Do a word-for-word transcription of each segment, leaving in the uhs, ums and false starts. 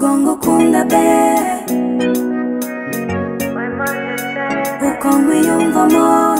Ukongo kunda be Ukongo yumva mo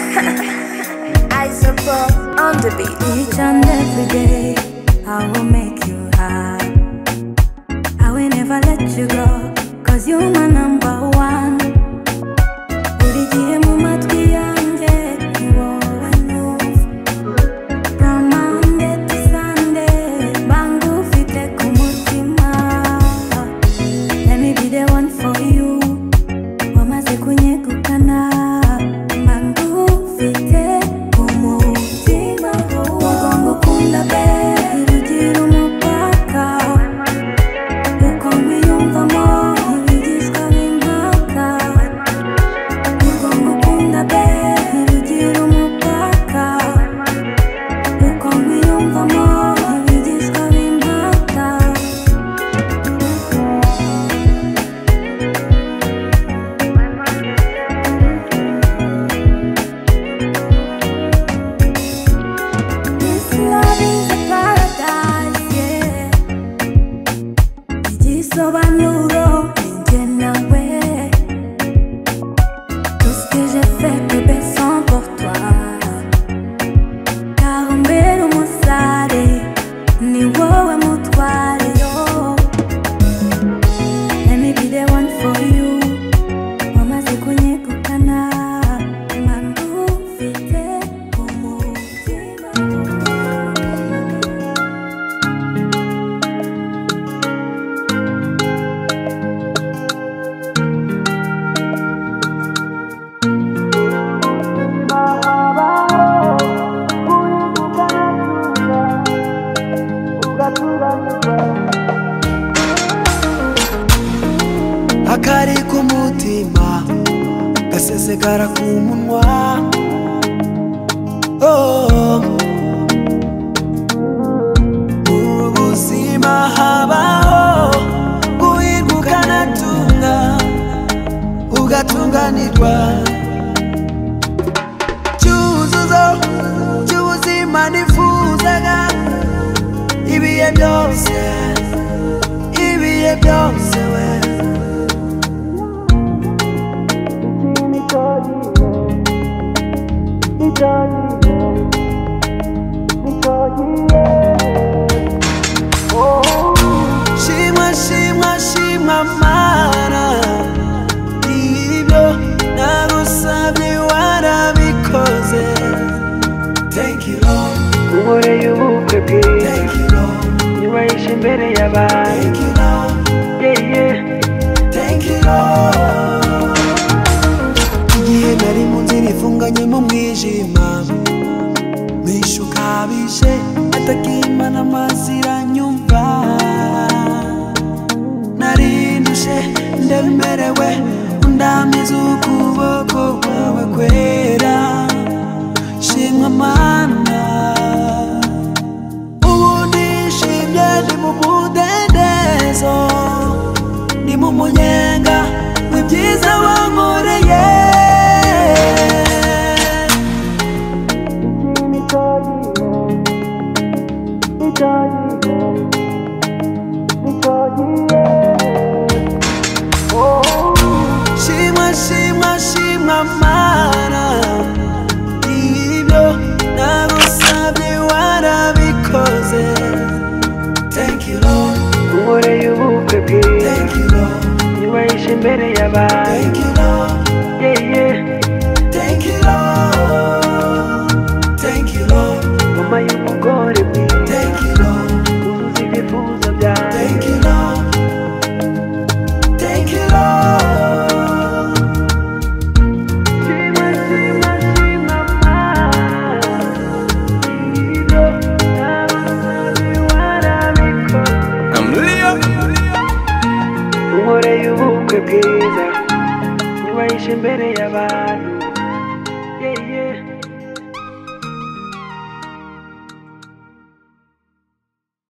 I support on the beat. Each and every day I will make you happy. I will never let you go, cause you're my number one. Urigiye mu matwi yanjye ni wowe numva. From Monday to Sunday bangu ufite ku mutima. Let me be the one for you. Wamaze kunyegukana bangu ufite ku mutima. Ukongo kunda be urugira umupaka. Ukongo yumva mo ibigishwa b'impaka. Ukongo kunda be urugira umupaka. Ukongo yumva mo ibigishwa b'impaka. This love is a paradise, yeah. Igisobanuro ninjye nawe. Tout ce que j'ai fait bébé sans pour toi. Car umbera umusare ni wowe mutware yo. Let me be the one for you. Wamaze kunyegukana mangu ufite ku mutima. Akari ku mutima gasesekara ku munwa. Oh, mu buzima habaho guhirwa ukanatunga ugatunganirwa. Cyuzuzo cy'ubuzima nifuzaga ibihe byose, ibihe byose we. Shimwa shimwa shimwa mana, ibyo nagusabye warabikoze. Thank you Lord, Unkoreye ubukwe bwiza, thank you Lord, nyubahishe imbere y'abantu. thank you Lord, Yeah, yeah. thank you Lord. Igihe nari mu nzira ifunganye mu mwijima, mwishe ukabije atakimana amazira nyumva. Nari ndushe ndemerewe undamiza ukuboko kwawe kwera. Shimwa mana, ubu nishimye ndi mu mudendezo, ndi mu munyenga w'ibyiza wankoreye. Shimwa shimwa shimwa mana, ibyo nagusabye warabikoze. Thank you Lord, Unkoreye ubukwe bwiza, thank you Lord, nyubahishe imbere y'abantu. thank you Lord, Yeah, yeah. thank you Lord, thank you Lord, Mama y'umugore mwiza, thank you Lord, uzuza ibyifuzo byanjye. thank you Lord, thank you Lord. Shima, shima, shima, mana, ibyo nagusabye warabikoze. I'm Leo. Unkoreye ubukwe bwiza, nyubahishe imbere y'abantu.